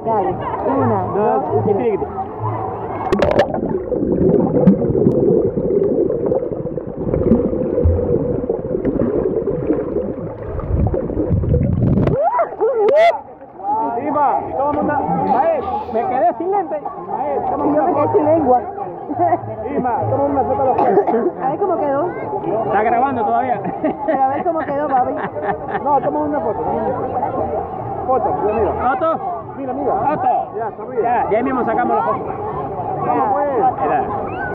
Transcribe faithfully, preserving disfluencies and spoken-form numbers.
Dale, una, dos, Dos, tres. tres. Ima, toma una. Mael, me quedé sin lente. Mael, toma Y yo una me quedé foto. sin lengua. Ima, toma una foto a los pies. A ver cómo quedó. Está grabando todavía. Pero a ver cómo quedó, papi. No, toma una foto. Foto, mira, mira. ¿Foto? Mira, mira. ¿Foto? Ya, sonríe. Ya, ya mismo sacamos la foto. Vamos, pues. Mira.